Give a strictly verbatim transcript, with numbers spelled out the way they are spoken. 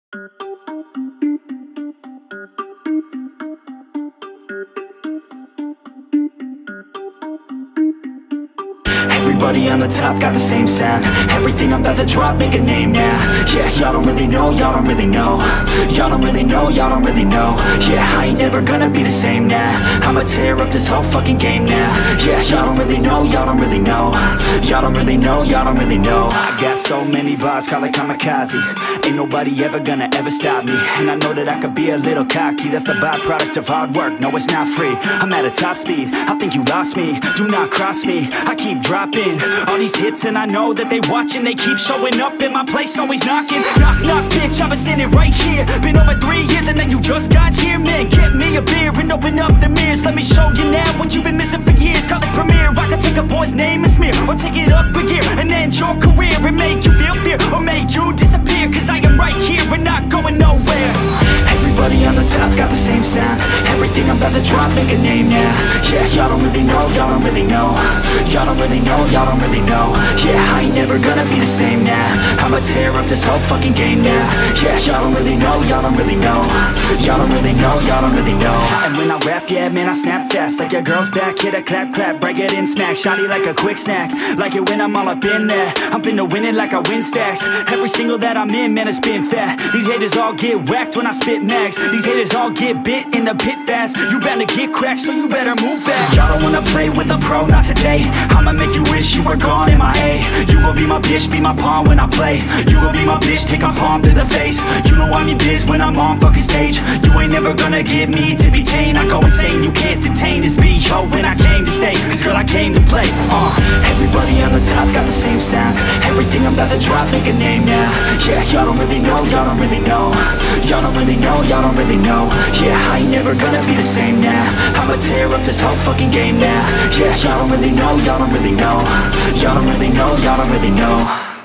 Everybody on the top got the same sound. Everything I'm about to drop, make a name now. Yeah, y'all don't really know, y'all don't really know. Y'all don't really know, y'all don't really know. Yeah, I ain't never gonna be the same now. I'ma tear up this whole fucking game now. Yeah, y'all don't really know, y'all don't really know. Y'all don't really know, y'all don't really know. I got so many bars, call it kamikaze. Ain't nobody ever gonna ever stop me. And I know that I could be a little cocky. That's the byproduct of hard work, no it's not free. I'm at a top speed, I think you lost me. Do not cross me, I keep dropping all these hits and I know that they watching. They keep showing up in my place, always knocking. Knock, knock, bitch, I've been standing right here. Been over three years and then you just got here. Man, get me a beer and open up the mirrors. Let me show you now what you've been missing for years. Call it premiere, I could take a boy's name and smear, or take it up a gear and end your career and make you feel fear, or make you disappear. Cause I am right here and not going nowhere. Everybody on the top got the same sound. Everything I'm about to drop, make a name now. Yeah, y'all don't really know, y'all don't really know. Y'all don't really know, y'all don't really know. Yeah, I ain't never gonna be the same now. I'ma tear up this whole fucking game now. Yeah, y'all don't really know, y'all don't really know. Y'all don't really know, y'all don't really know. And when I rap, yeah, man, I snap fast. Like your girl's back, hit a clap, clap, break it in, smack. Shotty like a quick snack, like it when I'm all up in there. I'm finna win it like I win stacks. Every single that I'm in, man, it's been fat. These haters all get whacked when I spit max. These haters all get bit in the pit fast. You bound to get cracked, so you better move back. Y'all don't wanna play with a pro, not today. I'ma make you wish you were gone in my A. You gon' be my bitch, be my pawn when I play. You gon' be my bitch, take my palm to the face. You know I'm in biz when I'm on fucking stage. You ain't never gonna get me to be tame. I go insane, you can't detain this B O when I came to stay. Cause girl, I came to play. Uh, everybody on the top got the same sound. Everything I'm about to drop, make a name now. Yeah, y'all don't really know, y'all don't really know. Y'all don't really know, y'all don't really know. Yeah, I ain't never gonna be the same now. I'ma tear up this whole fucking game now. Yeah, y'all don't really know, y'all don't really know. Y'all don't really know, y'all don't really know.